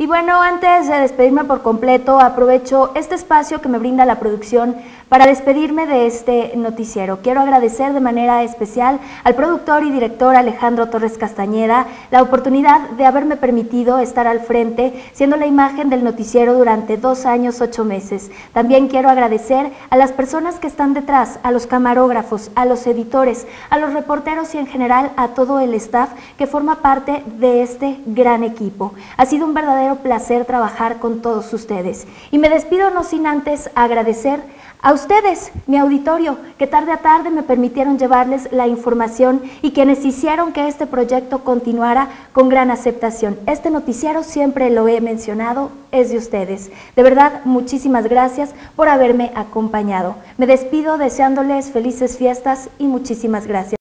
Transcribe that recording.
Y bueno, antes de despedirme por completo, aprovecho este espacio que me brinda la producción para despedirme de este noticiero. Quiero agradecer de manera especial al productor y director Alejandro Torres Castañeda la oportunidad de haberme permitido estar al frente, siendo la imagen del noticiero durante 2 años, 8 meses. También quiero agradecer a las personas que están detrás, a los camarógrafos, a los editores, a los reporteros y en general a todo el staff que forma parte de este gran equipo. Ha sido un verdadero placer trabajar con todos ustedes. Y me despido no sin antes agradecer a ustedes, mi auditorio, que tarde a tarde me permitieron llevarles la información y quienes hicieron que este proyecto continuara con gran aceptación. Este noticiero, siempre lo he mencionado, es de ustedes. De verdad, muchísimas gracias por haberme acompañado. Me despido deseándoles felices fiestas y muchísimas gracias.